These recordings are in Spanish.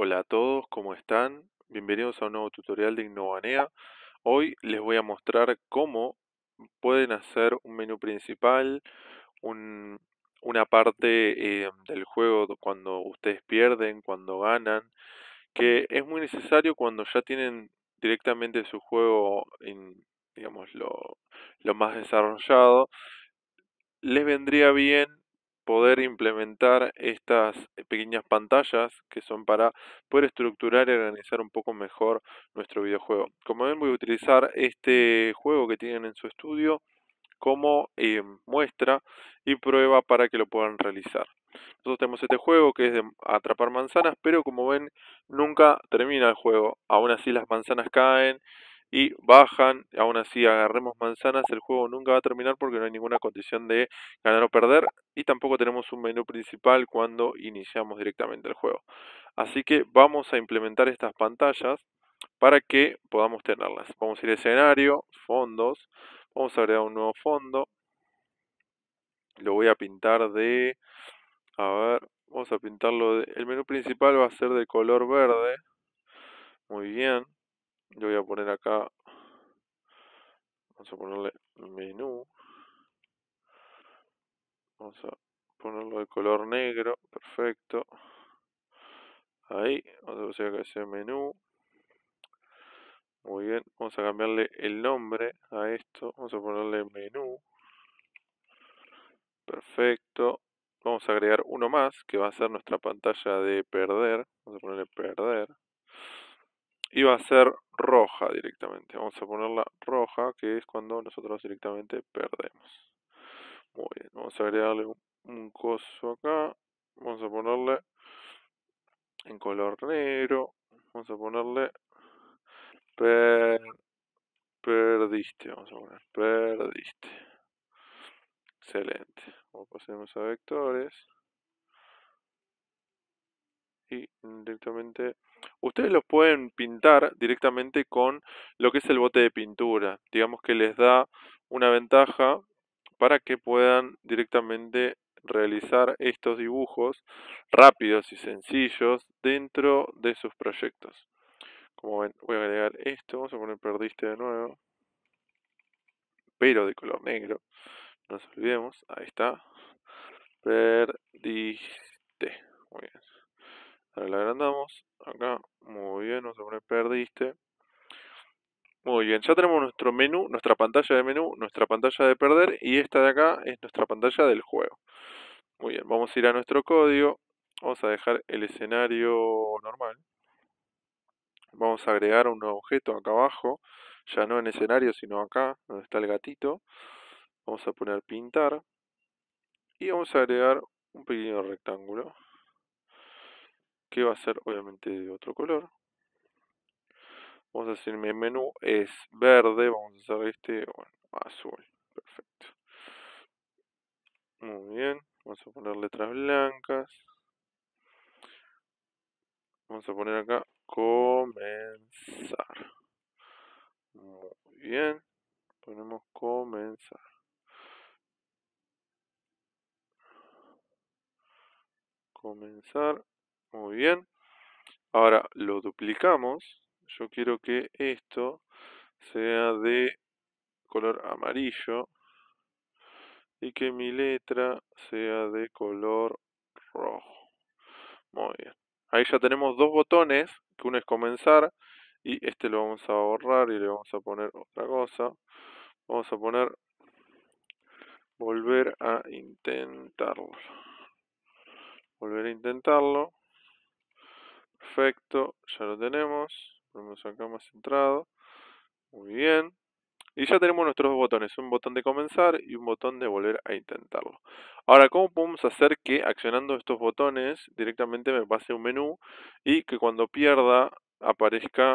Hola a todos, ¿cómo están? Bienvenidos a un nuevo tutorial de Innovanea. Hoy les voy a mostrar cómo pueden hacer un menú principal, un- una parte del juego cuando ustedes pierden, cuando ganan, que es muy necesario cuando ya tienen directamente su juego digamos, lo más desarrollado. Les vendría bien poder implementar estas pequeñas pantallas que son para poder estructurar y organizar un poco mejor nuestro videojuego. Como ven, voy a utilizar este juego que tienen en su estudio como muestra y prueba para que lo puedan realizar. Nosotros tenemos este juego que es de atrapar manzanas, pero como ven, nunca termina el juego. Aún así las manzanas caen y bajan, aún así agarremos manzanas, el juego nunca va a terminar porque no hay ninguna condición de ganar o perder y tampoco tenemos un menú principal cuando iniciamos directamente el juego. Así que vamos a implementar estas pantallas para que podamos tenerlas. Vamos a ir a escenario, fondos, vamos a agregar un nuevo fondo, lo voy a pintar a ver, vamos a pintarlo el menú principal va a ser de color verde, muy bien, yo voy a poner acá, vamos a ponerle menú, vamos a ponerlo de color negro, perfecto, ahí, vamos a hacer que sea menú, muy bien, vamos a cambiarle el nombre a esto, vamos a ponerle menú, perfecto, vamos a agregar uno más que va a ser nuestra pantalla de perder, vamos a ponerle perder, y va a ser roja directamente. Vamos a ponerla roja, que es cuando nosotros directamente perdemos. Muy bien, vamos a agregarle un coso acá. Vamos a ponerle en color negro. Vamos a ponerle per- perdiste. Vamos a poner perdiste. Excelente. Vamos pasemos a vectores. Y directamente ustedes los pueden pintar directamente con lo que es el bote de pintura. Digamos que les da una ventaja para que puedan directamente realizar estos dibujos rápidos y sencillos dentro de sus proyectos. Como ven, voy a agregar esto, vamos a poner perdiste de nuevo, pero de color negro, no nos olvidemos, ahí está, perdiste, muy bien. Ahora la agrandamos, acá, muy bien, vamos a poner perdiste. Muy bien, ya tenemos nuestro menú, nuestra pantalla de menú, nuestra pantalla de perder y esta de acá es nuestra pantalla del juego. Muy bien, vamos a ir a nuestro código, vamos a dejar el escenario normal. Vamos a agregar un nuevo objeto acá abajo, ya no en escenario sino acá, donde está el gatito. Vamos a poner pintar y vamos a agregar un pequeño rectángulo que va a ser obviamente de otro color. Vamos a decir mi menú es verde, vamos a hacer bueno, azul. Perfecto. Muy bien, vamos a poner letras blancas. Vamos a poner acá comenzar. Muy bien, ponemos comenzar. Comenzar, muy bien. Ahora lo duplicamos. Yo quiero que esto sea de color amarillo y que mi letra sea de color rojo. Muy bien. Ahí ya tenemos dos botones, que uno es comenzar y este lo vamos a borrar y le vamos a poner otra cosa. Vamos a poner volver a intentarlo. Volver a intentarlo. Perfecto, ya lo tenemos. Ponemos acá más centrado. Muy bien. Y ya tenemos nuestros dos botones, un botón de comenzar y un botón de volver a intentarlo. Ahora, ¿cómo podemos hacer que accionando estos botones directamente me pase un menú y que cuando pierda aparezca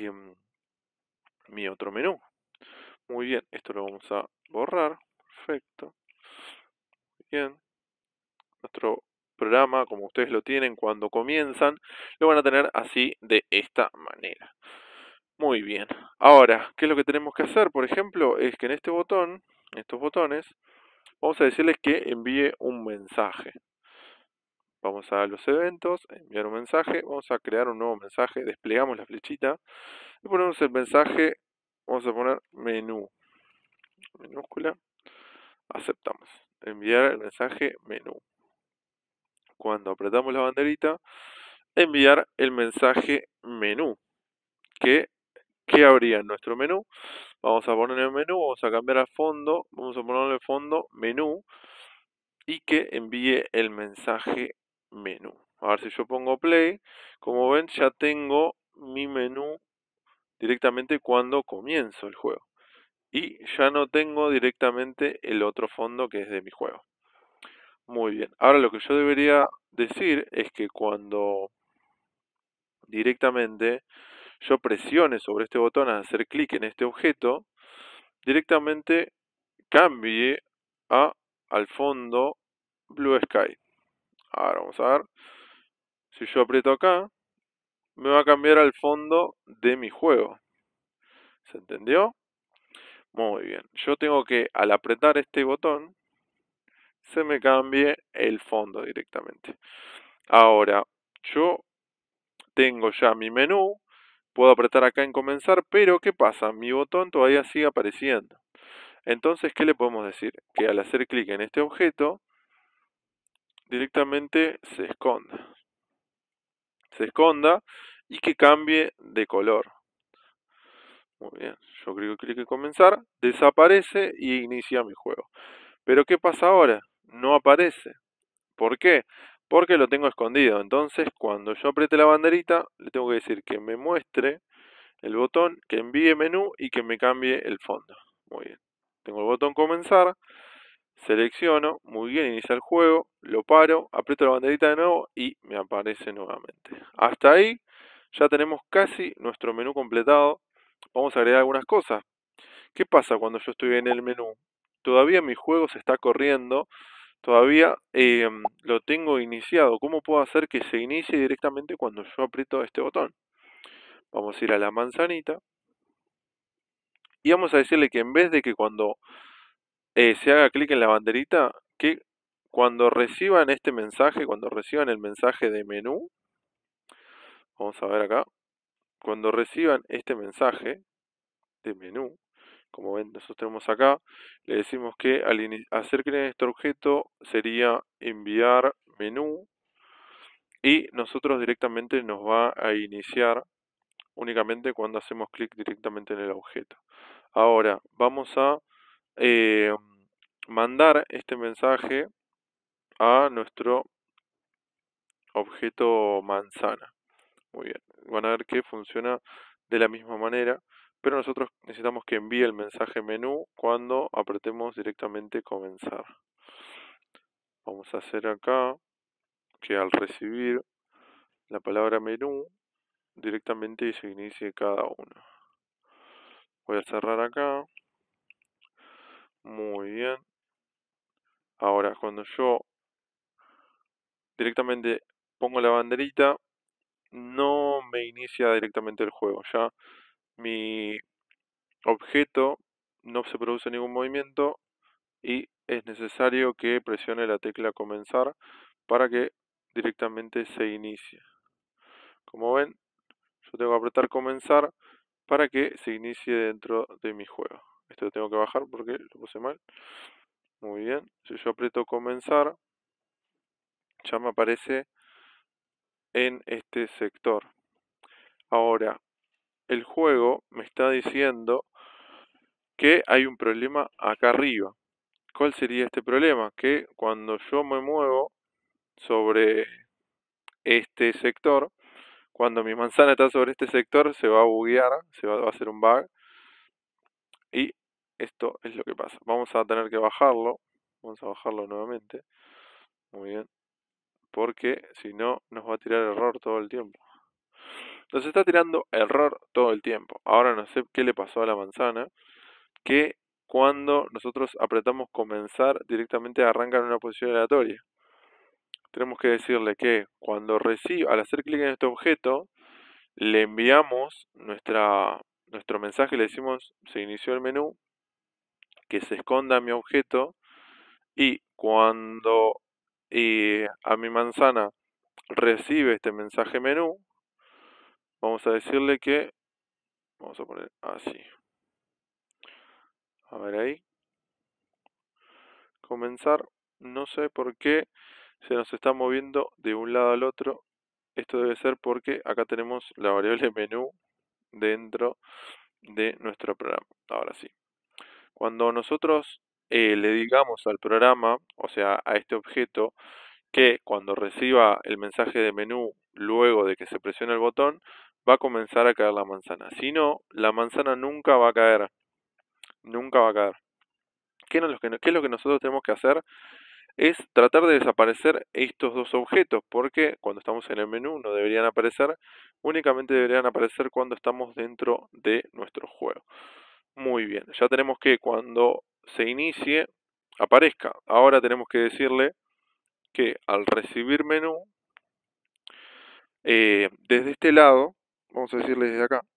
mi otro menú? Muy bien, esto lo vamos a borrar. Perfecto. Bien. Nuestro programa, como ustedes lo tienen cuando comienzan, lo van a tener así de esta manera. Muy bien. Ahora, ¿qué es lo que tenemos que hacer? Por ejemplo, es que en este botón, estos botones, vamos a decirles que envíe un mensaje. Vamos a los eventos, enviar un mensaje, vamos a crear un nuevo mensaje, desplegamos la flechita y ponemos el mensaje, vamos a poner menú, minúscula, aceptamos, enviar el mensaje menú. Cuando apretamos la banderita, enviar el mensaje menú, ¿qué habría en nuestro menú? Vamos a poner el menú, vamos a cambiar al fondo, vamos a ponerle fondo menú y que envíe el mensaje menú. A ver si yo pongo play, como ven ya tengo mi menú directamente cuando comienzo el juego. Y ya no tengo directamente el otro fondo que es de mi juego. Muy bien, ahora lo que yo debería decir es que cuando directamente yo presione sobre este botón al hacer clic en este objeto, directamente cambie al fondo Blue Sky. Ahora vamos a ver, si yo aprieto acá, me va a cambiar al fondo de mi juego. ¿Se entendió? Muy bien, yo tengo que al apretar este botón, se me cambie el fondo directamente. Ahora, yo tengo ya mi menú, puedo apretar acá en comenzar, pero ¿qué pasa? Mi botón todavía sigue apareciendo. Entonces, ¿qué le podemos decir? Que al hacer clic en este objeto, directamente se esconda y que cambie de color. Muy bien, yo clic en comenzar, desaparece y inicia mi juego. Pero ¿qué pasa ahora? No aparece. ¿Por qué? Porque lo tengo escondido. Entonces, cuando yo apriete la banderita, le tengo que decir que me muestre el botón, que envíe menú y que me cambie el fondo. Muy bien. Tengo el botón comenzar, selecciono, muy bien, inicia el juego, lo paro, aprieto la banderita de nuevo y me aparece nuevamente. Hasta ahí ya tenemos casi nuestro menú completado. Vamos a agregar algunas cosas. ¿Qué pasa cuando yo estoy en el menú? Todavía mi juego se está corriendo, todavía lo tengo iniciado. ¿Cómo puedo hacer que se inicie directamente cuando yo aprieto este botón? Vamos a ir a la manzanita y vamos a decirle que en vez de que cuando se haga clic en la banderita, que cuando reciban este mensaje, cuando reciban el mensaje de menú, vamos a ver acá, cuando reciban este mensaje de menú, como ven, nosotros tenemos acá, le decimos que al hacer clic en este objeto sería enviar menú y nosotros directamente nos va a iniciar únicamente cuando hacemos clic directamente en el objeto. Ahora vamos a eh, mandar este mensaje a nuestro objeto manzana. Muy bien, van a ver que funciona de la misma manera, pero nosotros necesitamos que envíe el mensaje menú cuando apretemos directamente comenzar. Vamos a hacer acá que al recibir la palabra menú directamente se inicie cada uno. Voy a cerrar acá. Muy bien. Ahora, cuando yo directamente pongo la banderita, no me inicia directamente el juego. Ya mi objeto no se produce ningún movimiento y es necesario que presione la tecla comenzar para que directamente se inicie. Como ven, yo tengo que apretar comenzar para que se inicie dentro de mi juego. Esto lo tengo que bajar porque lo puse mal. Muy bien, si yo aprieto comenzar, ya me aparece en este sector. Ahora, el juego me está diciendo que hay un problema acá arriba. ¿Cuál sería este problema? Que cuando yo me muevo sobre este sector, cuando mi manzana está sobre este sector, se va a buguear, va a hacer un bug. Y esto es lo que pasa. Vamos a tener que bajarlo. Vamos a bajarlo nuevamente. Muy bien. Porque si no, nos va a tirar error todo el tiempo. Nos está tirando error todo el tiempo. Ahora no sé qué le pasó a la manzana. Que cuando nosotros apretamos comenzar, directamente arranca en una posición aleatoria. Tenemos que decirle que cuando al hacer clic en este objeto, le enviamos nuestro mensaje, le decimos se inició el menú, que se esconda mi objeto y cuando a mi manzana recibe este mensaje menú, vamos a decirle que, vamos a poner así, a ver ahí, comenzar, no sé por qué se nos está moviendo de un lado al otro, esto debe ser porque acá tenemos la variable menú dentro de nuestro programa. Ahora sí, cuando nosotros le digamos al programa, o sea, a este objeto, que cuando reciba el mensaje de menú luego de que se presione el botón, va a comenzar a caer la manzana. Si no, la manzana nunca va a caer, nunca va a caer. ¿Qué es lo que nosotros tenemos que hacer? Es tratar de desaparecer estos dos objetos, porque cuando estamos en el menú no deberían aparecer, únicamente deberían aparecer cuando estamos dentro de nuestro juego. Muy bien, ya tenemos que cuando se inicie aparezca. Ahora tenemos que decirle que al recibir menú, desde este lado, vamos a decirle desde acá,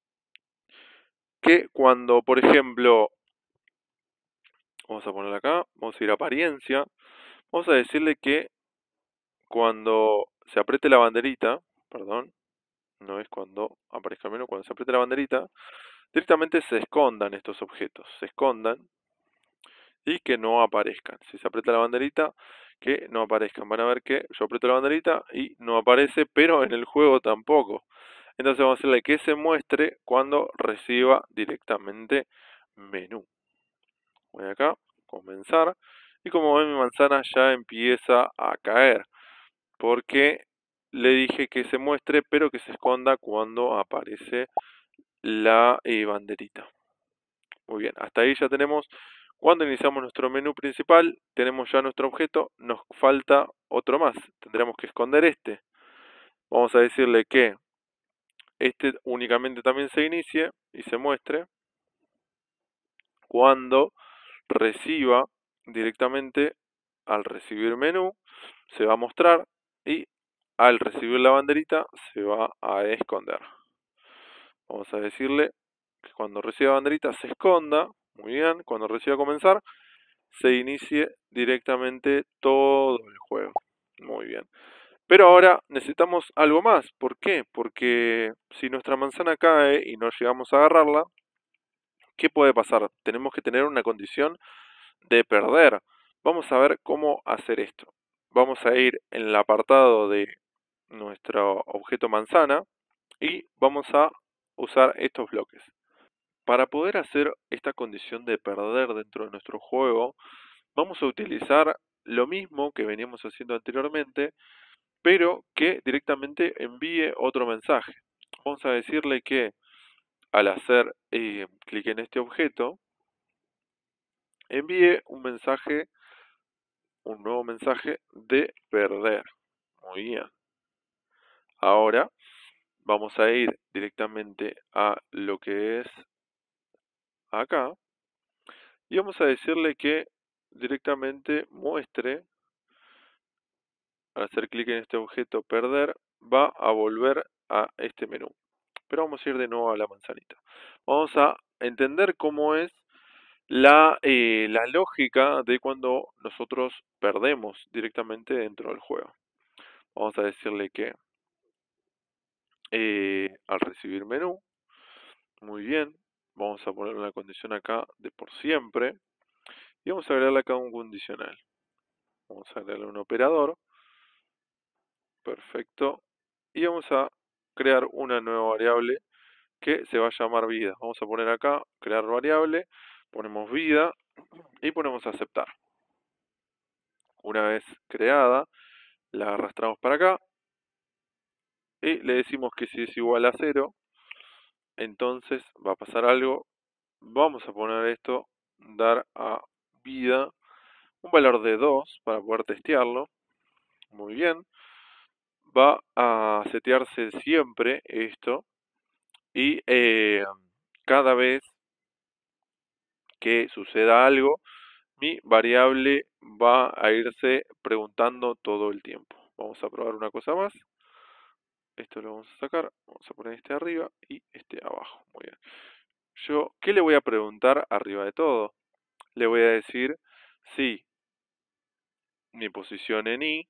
que cuando, por ejemplo, vamos a ponerle acá, vamos a ir a apariencia, vamos a decirle que cuando se apriete la banderita, perdón, no es cuando aparezca el menú, cuando se apriete la banderita, directamente se escondan estos objetos, se escondan y que no aparezcan. Si se aprieta la banderita, que no aparezcan. Van a ver que yo aprieto la banderita y no aparece, pero en el juego tampoco. Entonces vamos a hacerle que se muestre cuando reciba directamente menú. Voy acá, comenzar. Y como ven, mi manzana ya empieza a caer. Porque le dije que se muestre, pero que se esconda cuando aparece la banderita. Muy bien, hasta ahí ya tenemos, cuando iniciamos nuestro menú principal, tenemos ya nuestro objeto, nos falta otro más, tendremos que esconder este. Vamos a decirle que este únicamente también se inicie y se muestre cuando reciba directamente, al recibir menú, se va a mostrar y al recibir la banderita se va a esconder. Vamos a decirle que cuando reciba banderita se esconda, muy bien, cuando reciba comenzar, se inicie directamente todo el juego. Muy bien. Pero ahora necesitamos algo más. ¿Por qué? Porque si nuestra manzana cae y no llegamos a agarrarla, ¿qué puede pasar? Tenemos que tener una condición de perder. Vamos a ver cómo hacer esto. Vamos a ir en el apartado de nuestro objeto manzana y vamos a usar estos bloques. Para poder hacer esta condición de perder dentro de nuestro juego, vamos a utilizar lo mismo que veníamos haciendo anteriormente, pero que directamente envíe otro mensaje. Vamos a decirle que al hacer clic en este objeto, envíe un mensaje, un nuevo mensaje de perder. Muy bien. Ahora vamos a ir directamente a lo que es acá y vamos a decirle que directamente muestre, al hacer clic en este objeto perder, va a volver a este menú. Pero vamos a ir de nuevo a la manzanita. Vamos a entender cómo es la lógica de cuando nosotros perdemos directamente dentro del juego. Vamos a decirle que al recibir menú, muy bien, vamos a poner una condición acá de por siempre y vamos a agregarle acá un condicional. Vamos a agregarle un operador, perfecto, y vamos a crear una nueva variable que se va a llamar vida. Vamos a poner acá, crear variable, ponemos vida y ponemos aceptar. Una vez creada, la arrastramos para acá y le decimos que si es igual a 0, entonces va a pasar algo. Vamos a poner esto, dar a vida un valor de 2 para poder testearlo. Muy bien. Va a setearse siempre esto y cada vez que suceda algo, mi variable va a irse preguntando todo el tiempo. Vamos a probar una cosa más. Esto lo vamos a sacar, vamos a poner este arriba y este abajo. Muy bien. ¿Qué le voy a preguntar arriba de todo? Le voy a decir si mi posición en I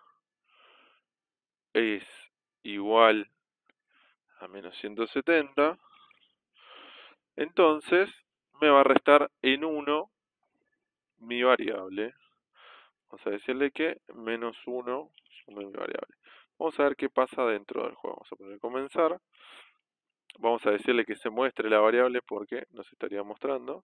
es igual a menos 170, entonces me va a restar en 1 mi variable. Vamos a decirle que menos 1 suma mi variable. Vamos a ver qué pasa dentro del juego. Vamos a poner comenzar. Vamos a decirle que se muestre la variable porque nos estaría mostrando.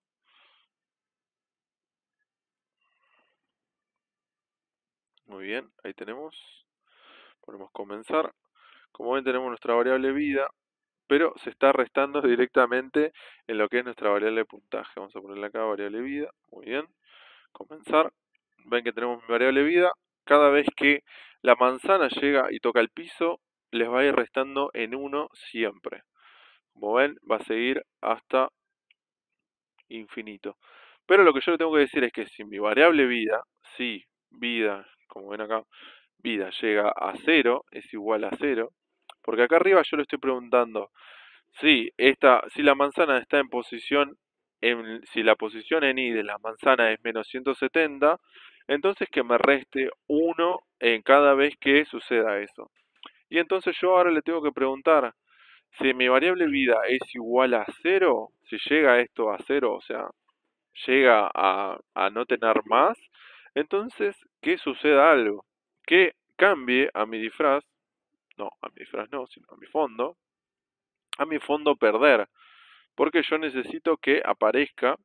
Muy bien, ahí tenemos. Ponemos comenzar. Como ven tenemos nuestra variable vida, pero se está restando directamente en lo que es nuestra variable de puntaje. Vamos a ponerle acá variable vida. Muy bien. Comenzar. Ven que tenemos mi variable vida. Cada vez que la manzana llega y toca el piso, les va a ir restando en 1 siempre. Como ven, va a seguir hasta infinito. Pero lo que yo le tengo que decir es que si mi variable vida, si vida, como ven acá, vida llega a 0, es igual a 0, porque acá arriba yo le estoy preguntando si la manzana está en posición, si la posición en I de la manzana es menos 170, entonces que me reste 1 en cada vez que suceda eso. Y entonces yo ahora le tengo que preguntar, si mi variable vida es igual a 0, si llega esto a 0, o sea, llega a no tener más, entonces que suceda algo, que cambie a mi disfraz, no, a mi disfraz no, sino a mi fondo perder, porque yo necesito que aparezca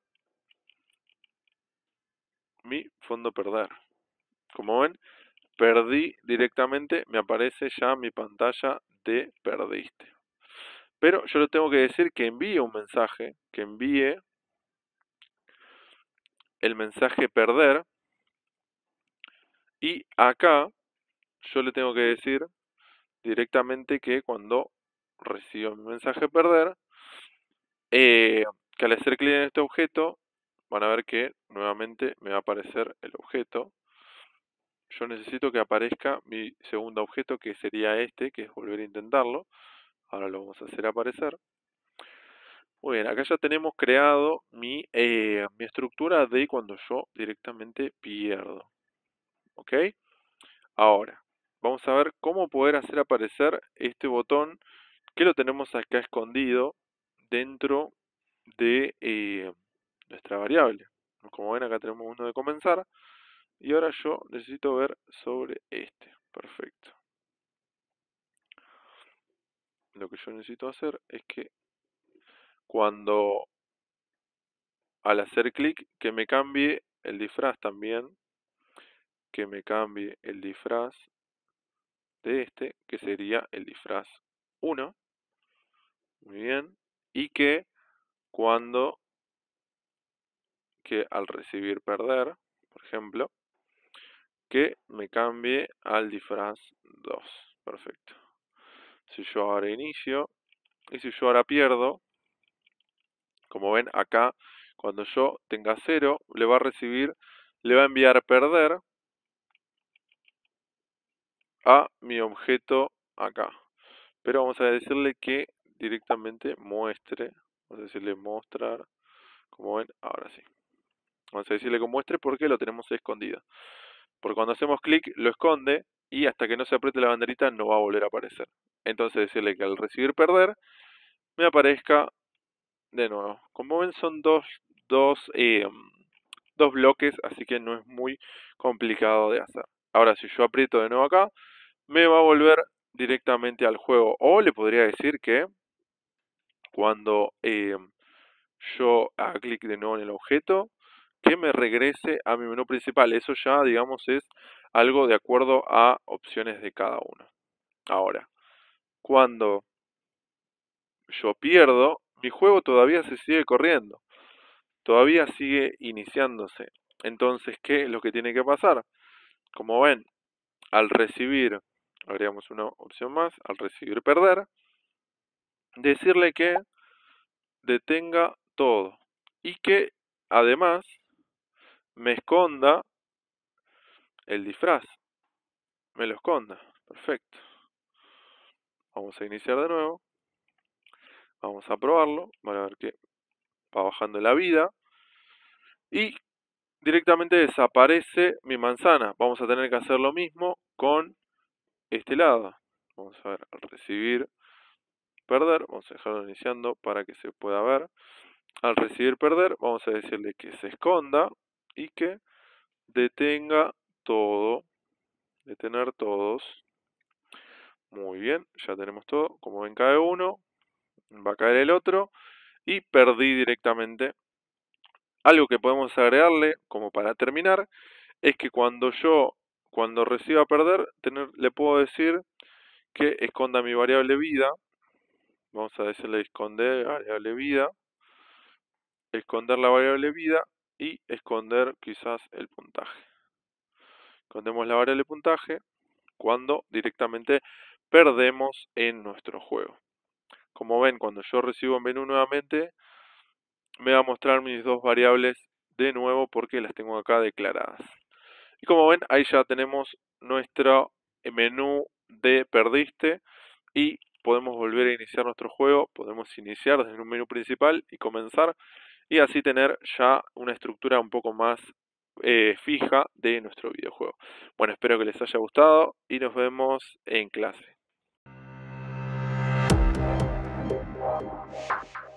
mi fondo perder. Como ven, perdí directamente, me aparece ya mi pantalla de perdiste. Pero yo le tengo que decir que envíe un mensaje, que envíe el mensaje perder, y acá yo le tengo que decir directamente que cuando reciba mi mensaje perder, que al hacer clic en este objeto, van a ver que nuevamente me va a aparecer el objeto. Yo necesito que aparezca mi segundo objeto, que sería este, que es volver a intentarlo. Ahora lo vamos a hacer aparecer. Muy bien, acá ya tenemos creado mi estructura de cuando yo directamente pierdo. ¿Ok? Ahora, vamos a ver cómo poder hacer aparecer este botón que lo tenemos acá escondido dentro de nuestra variable. Como ven, acá tenemos uno de comenzar. Y ahora yo necesito ver sobre este. Perfecto. Lo que yo necesito hacer es que cuando al hacer clic que me cambie el disfraz también, que me cambie el disfraz de este, que sería el disfraz 1. Muy bien. Y que cuando que al recibir perder, por ejemplo, que me cambie al disfraz 2. Perfecto. Si yo ahora inicio y si yo ahora pierdo, como ven acá, cuando yo tenga 0, le va a enviar perder a mi objeto acá. Pero vamos a decirle que directamente muestre, vamos a decirle mostrar, como ven, ahora sí. Vamos a decirle que muestre porque lo tenemos escondido. Porque cuando hacemos clic lo esconde y hasta que no se apriete la banderita no va a volver a aparecer. Entonces decirle que al recibir perder me aparezca de nuevo. Como ven son dos bloques, así que no es muy complicado de hacer. Ahora si yo aprieto de nuevo acá, me va a volver directamente al juego. O le podría decir que cuando yo haga clic de nuevo en el objeto, que me regrese a mi menú principal. Eso ya, digamos, es algo de acuerdo a opciones de cada uno. Ahora, cuando yo pierdo, mi juego todavía se sigue corriendo. Todavía sigue iniciándose. Entonces, ¿qué es lo que tiene que pasar? Como ven, al recibir, agregamos una opción más, al recibir perder, decirle que detenga todo y que además me esconda el disfraz, me lo esconda. Perfecto. Vamos a iniciar de nuevo, vamos a probarlo, van a ver que va bajando la vida y directamente desaparece mi manzana. Vamos a tener que hacer lo mismo con este lado. Vamos a ver, al recibir perder, vamos a dejarlo iniciando para que se pueda ver. Al recibir perder, vamos a decirle que se esconda y que detenga todo, detener todos. Muy bien, ya tenemos todo. Como ven, cae uno, va a caer el otro y perdí directamente. Algo que podemos agregarle, como para terminar, es que cuando reciba perder, le puedo decir que esconda mi variable vida. Vamos a decirle esconder variable vida, esconder la variable vida y esconder quizás el puntaje. Escondemos la variable puntaje cuando directamente perdemos en nuestro juego. Como ven, cuando yo recibo en menú nuevamente, me va a mostrar mis dos variables de nuevo porque las tengo acá declaradas. Y como ven, ahí ya tenemos nuestro menú de perdiste y podemos volver a iniciar nuestro juego. Podemos iniciar desde un menú principal y comenzar y así tener ya una estructura un poco más fija de nuestro videojuego. Bueno, espero que les haya gustado y nos vemos en clase.